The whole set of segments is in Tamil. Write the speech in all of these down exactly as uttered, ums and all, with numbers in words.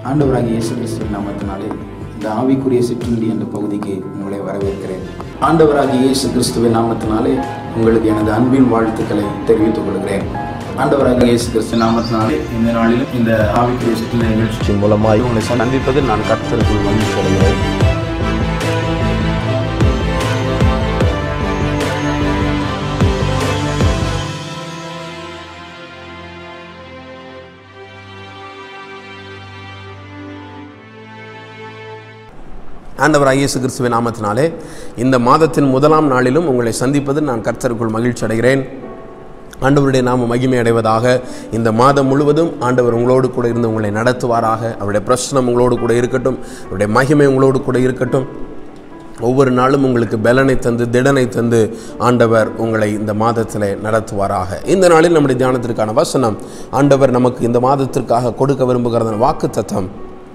ஆண்டவராகிய இயேசு கிறிஸ்துவின் நாமத்தினாலே இந்த ஆவிக்குரிய சிற்றுண்டி என்ற பகுதிக்கு உங்களை வரவேற்கிறேன். ஆண்டவராகிய இயேசு கிறிஸ்துவின் நாமத்தினாலே உங்களுக்கு எனது அன்பின் வாழ்த்துக்களை தெரிவித்துக் கொள்கிறேன். ஆண்டவராகிய இயேசு கிறிஸ்து நாமத்தினாலே இந்த நாளிலும் இந்த ஆவிக்குரிய சிற்றுண்டி நிகழ்ச்சியின் மூலமாக உங்களை சந்திப்பதில் நான் கர்த்தருக்குள் மகிழ்ச்சி அடைகிறேன். ஆண்டவராகிய இயேசு கிறிஸ்துவின் நாமத்தினாலே இந்த மாதத்தின் முதலாம் நாளிலும் உங்களை சந்திப்பது நான் கர்த்தருக்குள் மகிழ்ச்சி அடைகிறேன். ஆண்டவருடைய நாம மகிமை அடைவதாக. இந்த மாதம் முழுவதும் ஆண்டவர் உங்களோடு கூட இருந்து உங்களை நடத்துவாராக. அவருடைய பிரசனம் உங்களோடு கூட இருக்கட்டும். அவருடைய மகிமை உங்களோடு கூட இருக்கட்டும். ஒவ்வொரு நாளும் உங்களுக்கு பலனை தந்து திடனை தந்து ஆண்டவர் உங்களை இந்த மாதத்தில் நடத்துவாராக. இந்த நாளில் நம்முடைய தியானத்திற்கான வசனம், ஆண்டவர் நமக்கு இந்த மாதத்திற்காக கொடுக்க விரும்புகிற வாக்குத்தத்தம்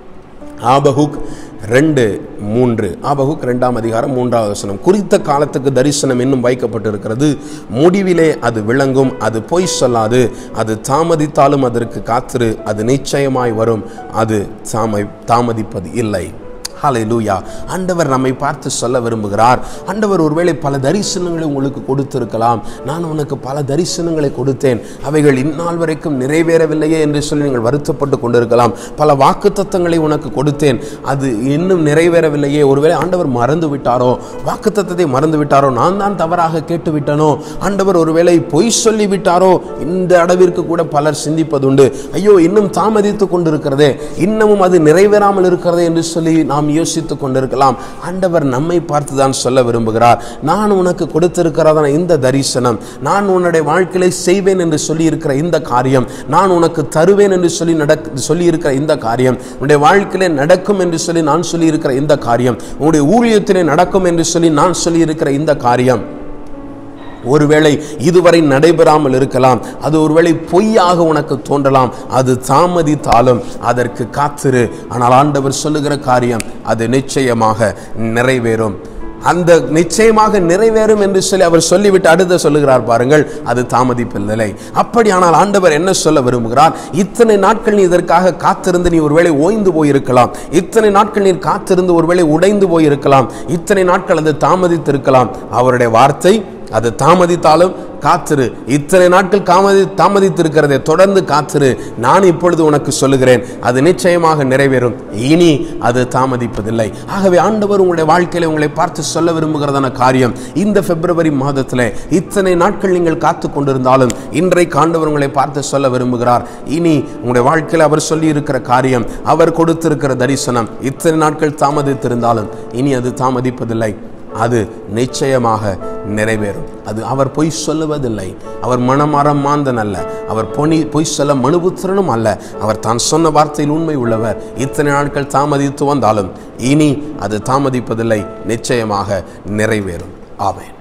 ஆபகுக் ரெண்டு மூன்று. ஆபகுக் ரெண்டாம் அதிகாரம் மூன்றாவது வசனம். குறித்த காலத்துக்கு தரிசனம் இன்னும் வைக்கப்பட்டிருக்கிறது, முடிவிலே அது விளங்கும், அது பொய் சொல்லாது, அது தாமதித்தாலும் அதற்கு காத்திரு, அது நிச்சயமாய் வரும், அது தாம தாமதிப்பது இல்லை. ஹல்லேலூயா. ஆண்டவர் நம்மை பார்த்து சொல்ல விரும்புகிறார். ஆண்டவர் ஒருவேளை பல தரிசனங்களை உங்களுக்கு கொடுத்திருக்கலாம். நான் உனக்கு பல தரிசனங்களை கொடுத்தேன், அவைகள் இந்நாள் வரைக்கும் நிறைவேறவில்லையே என்று சொல்லி நீங்கள் வருத்தப்பட்டு கொண்டிருக்கலாம். பல வாக்குத்தத்தங்களை உனக்கு கொடுத்தேன், அது இன்னும் நிறைவேறவில்லையே. ஒருவேளை ஆண்டவர் மறந்து விட்டாரோ, வாக்குத்தத்தத்தை மறந்து விட்டாரோ, நான் தான் தவறாக கேட்டு விட்டனோ, ஆண்டவர் ஒருவேளை பொய் சொல்லி விட்டாரோ, இந்த அளவிற்கு கூட பலர் சிந்திப்பதுண்டு. ஐயோ, இன்னும் தாமதித்து கொண்டிருக்கிறதே, இன்னமும் அது நிறைவேறாமல் இருக்கிறதே என்று சொல்லி நாம் யோசித்துக் கொண்டிருக்கலாம். ஆண்டவர் நம்மை பார்த்துதான் சொல்ல விரும்புகிறார். நான் உனக்கு கொடுத்திருக்கிறதான இந்த தரிசனம், நான் உன்னுடைய வாழ்க்கையை செய்வேன் என்று சொல்லி இருக்கிற இந்த காரியம், நான் உனக்கு தருவேன் என்று சொல்லி நடக்க சொல்லி இருக்கிற இந்த காரியம், உன்னுடைய வாழ்க்கையிலே நடக்கும் என்று சொல்லி நான் சொல்லி இருக்கிற இந்த காரியம், உன்னுடைய ஊழியத்திலே நடக்கும் என்று சொல்லி நான் சொல்லி இருக்கிற இந்த காரியம் ஒருவேளை இதுவரை நடைபெறாமல் இருக்கலாம். அது ஒருவேளை பொய்யாக உனக்கு தோன்றலாம். அது தாமதித்தாலும் அதற்கு காத்திரு. ஆனால் ஆண்டவர் சொல்லுகிற காரியம் அது நிச்சயமாக நிறைவேறும். அந்த நிச்சயமாக நிறைவேறும் என்று சொல்லி அவர் சொல்லிவிட்டு அடுத்த சொல்லுகிறார் பாருங்கள், அது தாமதிப்பில்லை. அப்படியானால் ஆண்டவர் என்ன சொல்ல விரும்புகிறார்? இத்தனை நாட்கள் நீ இதற்காக காத்திருந்து நீ ஒருவேளை ஓய்ந்து போயிருக்கலாம். இத்தனை நாட்கள் நீ காத்திருந்து ஒருவேளை உடைந்து போயிருக்கலாம். இத்தனை நாட்கள் அது தாமதித்திருக்கலாம். அவருடைய வார்த்தை, அது தாமதித்தாலும் காத்திரு. இத்தனை நாட்கள் காமதி தாமதித்திருக்கிறதே, தொடர்ந்து காத்திரு. நான் இப்பொழுது உனக்கு சொல்லுகிறேன், அது நிச்சயமாக நிறைவேறும். இனி அது தாமதிப்பதில்லை. ஆகவே ஆண்டவர் உங்களுடைய வாழ்க்கையில உங்களை பார்த்து சொல்ல விரும்புகிறதான காரியம், இந்த பிப்ரவரி மாதத்தில் இத்தனை நாட்கள் நீங்கள் காத்து கொண்டிருந்தாலும் இன்றைக்கு ஆண்டவர் உங்களை பார்த்து சொல்ல விரும்புகிறார். இனி உங்களுடைய வாழ்க்கையில் அவர் சொல்லி இருக்கிற காரியம், அவர் கொடுத்திருக்கிற தரிசனம் இத்தனை நாட்கள் தாமதித்திருந்தாலும் இனி அது தாமதிப்பதில்லை, அது நிச்சயமாக நிறைவேறும். அது அவர் பொய் சொல்லுவதில்லை. அவர் மனமரம் மாந்தன் அல்ல. அவர் பொனி பொய் சொல்ல மனுபுத்திரனும் அல்ல. அவர் தான் சொன்ன வார்த்தையில் உண்மை உள்ளவர். இத்தனை நாட்கள் தாமதித்து வந்தாலும் இனி அது தாமதிப்பதில்லை, நிச்சயமாக நிறைவேறும். ஆமென்.